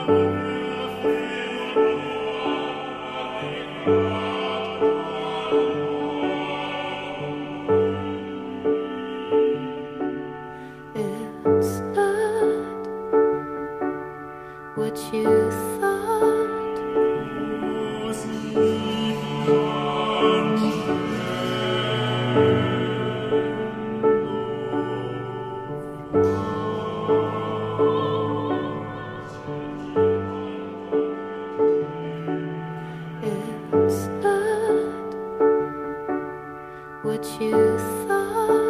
It's not what you thought. It's not what you thought.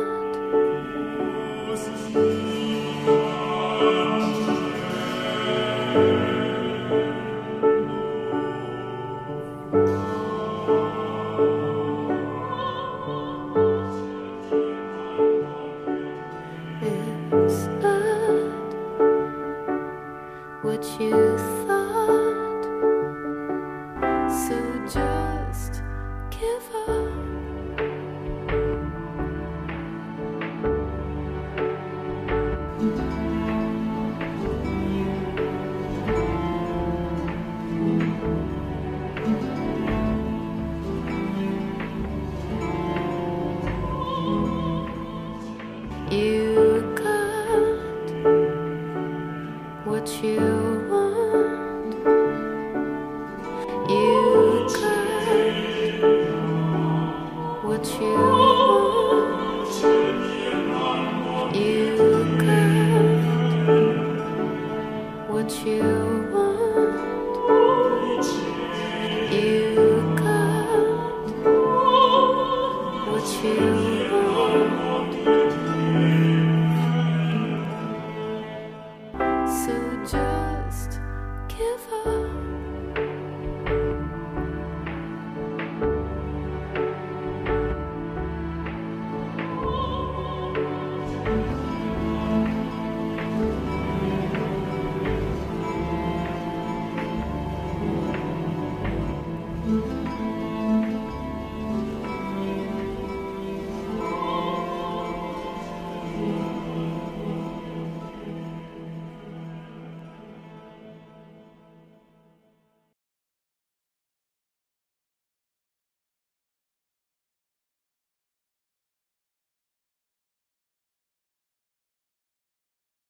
It's not what you thought. So just give up. You got what you want. You got what you want. You got what you want. You got what you want. So just give up.